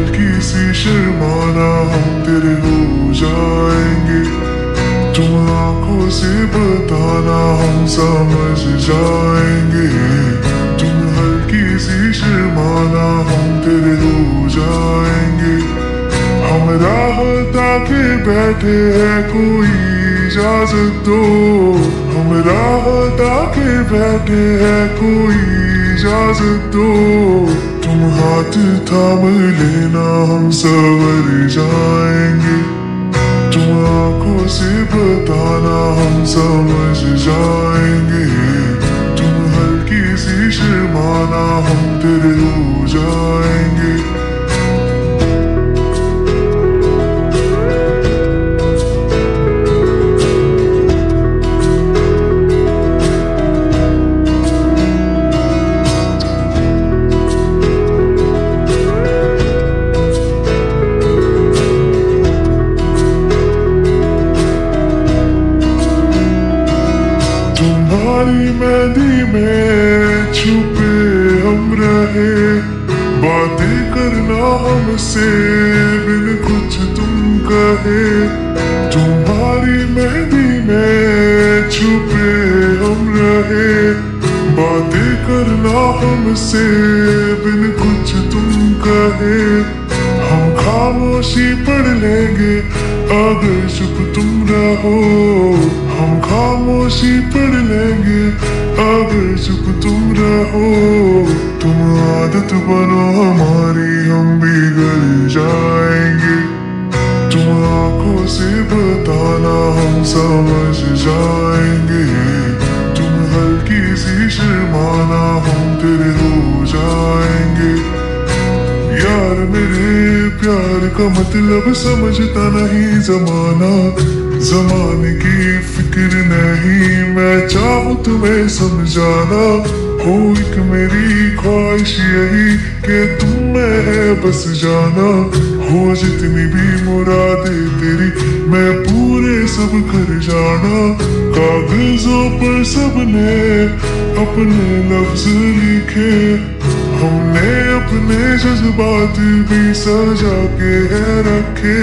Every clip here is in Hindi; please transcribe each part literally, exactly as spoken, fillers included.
हल्की सी शर्माना हम तेरे हो जाएंगे। तुम आंखों से बताना हम समझ जाएंगे। तुम हल्की सी शर्माना हम तेरे हो जाएंगे। हम राह ताके बैठे हैं कोई इजाजत दो। हम राह ताके बैठे हैं कोई इजाजत दो। तुम हाथ थाम लेना हम सवर जाएंगे। तुम आंखों से बताना हम समझ जाएंगे। तुम हल्की सी शर्माना हम तेरे हो जाएंगे। तुम्हारी मेहंदी में छुपे हम रहे। बातें करना हमसे बिन कुछ तुम कहे। तुम्हारी मेहंदी में छुपे हम रहे। बातें करना हमसे बिन कुछ तुम कहे। हम खामोशी पढ़ लेंगे अगर चुप तुम रहो। हम खामोशी पढ़ लेंगे अगर चुप तुम रहो। तुम आदत बनो हमारी हम बिगड़ जाएंगे। तुम आंखों से बताना हम समझ जाएंगे। तुम हल्की सी शर्माना हम तेरे हो जाएंगे। यार मेरे प्यार का मतलब समझता नहीं जमाना। जमाने की फिक्र नहीं मैं चाहूँ तुम्हें समझाना। हो एक मेरी ख्वाहिश यही कि तुम में है बस जाना। हो जितनी भी मुरादे तेरी मैं पूरे सब कर जाना। कागजों पर सबने अपने लफ्ज लिखे। हमने अपने जज्बात भी सजा के है रखे।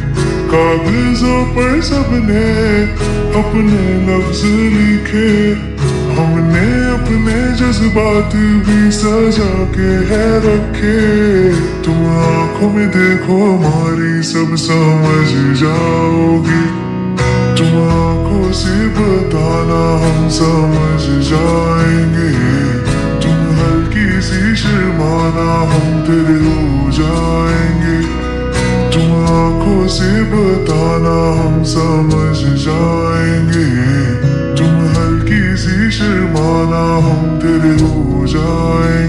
कागजों पर सबने अपने लफ्ज लिखे। हमने अपने जज्बात भी सजा के है रखे। तुम आंखों में देखो हमारी सब समझ जाओगी। तुम आंखों से बताना हम समझ जाएंगे। तुम हल्की सी शर्माना हम तेरे हो जाएंगे। तुम आंखों से बताना हम समझ जाएंगे। तुम हल्की सी शर्माना हम तेरे हो जाएंगे।